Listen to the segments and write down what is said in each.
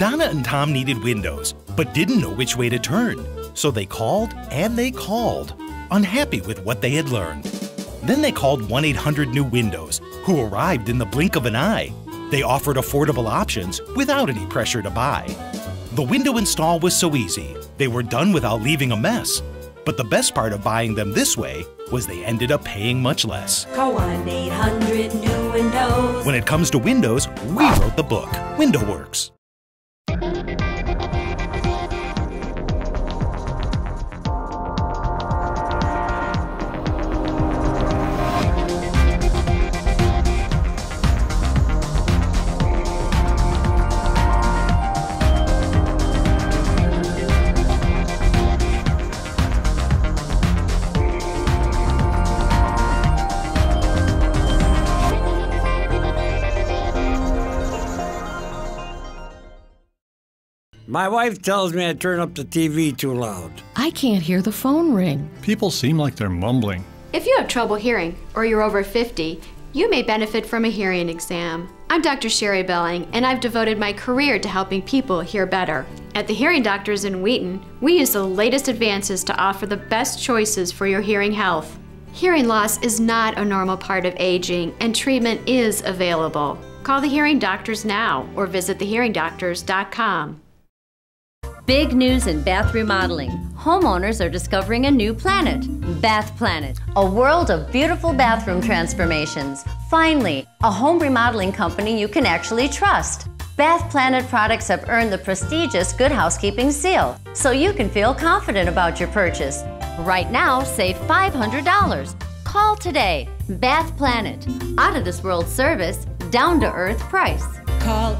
Donna and Tom needed windows, but didn't know which way to turn. So they called and they called, unhappy with what they had learned. Then they called 1-800-NEW-WINDOWS, who arrived in the blink of an eye. They offered affordable options without any pressure to buy. The window install was so easy, they were done without leaving a mess. But the best part of buying them this way was they ended up paying much less. Call 1-800-NEW-WINDOWS. When it comes to windows, we wrote the book, WindowWorks. My wife tells me I turn up the TV too loud. I can't hear the phone ring. People seem like they're mumbling. If you have trouble hearing, or you're over 50, you may benefit from a hearing exam. I'm Dr. Sherry Belling, and I've devoted my career to helping people hear better. At the Hearing Doctors in Wheaton, we use the latest advances to offer the best choices for your hearing health. Hearing loss is not a normal part of aging, and treatment is available. Call the Hearing Doctors now, or visit thehearingdoctors.com. Big news in bath remodeling. Homeowners are discovering a new planet, Bath Planet, a world of beautiful bathroom transformations. Finally, a home remodeling company you can actually trust. Bath Planet products have earned the prestigious Good Housekeeping seal, so you can feel confident about your purchase. Right now, save $500. Call today. Bath Planet. Out of this world service, down to earth price. Call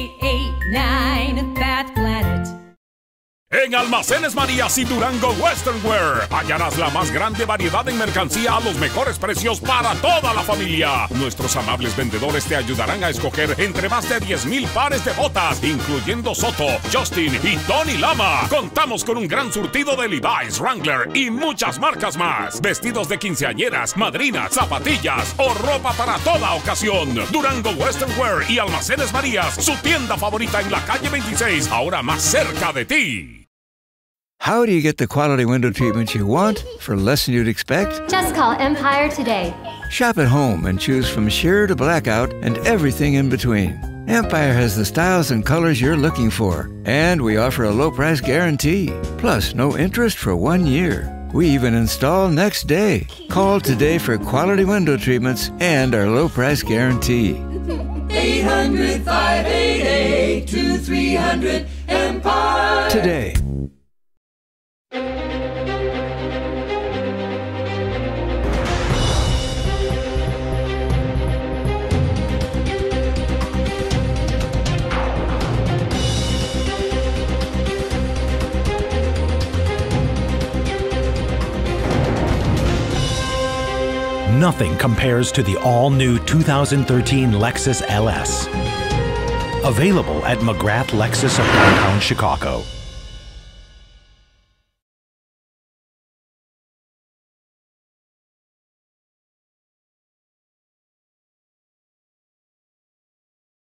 888-9 Planet. En Almacenes Marías y Durango Western Wear hallarás la más grande variedad en mercancía a los mejores precios para toda la familia. Nuestros amables vendedores te ayudarán a escoger entre más de 10,000 pares de botas, incluyendo Soto, Justin y Tony Lama. Contamos con un gran surtido de Levi's, Wrangler y muchas marcas más. Vestidos de quinceañeras, madrinas, zapatillas o ropa para toda ocasión. Durango Western Wear y Almacenes Marías, su tienda favorita en la calle 26, ahora más cerca de ti. How do you get the quality window treatment you want for less than you'd expect? Just call Empire today. Shop at home and choose from sheer to blackout and everything in between. Empire has the styles and colors you're looking for, and we offer a low price guarantee. Plus, no interest for 1 year. We even install next day. Call today for quality window treatments and our low price guarantee. 800-588-2300 Empire. Today. Nothing compares to the all-new 2013 Lexus LS. Available at McGrath Lexus of downtown Chicago.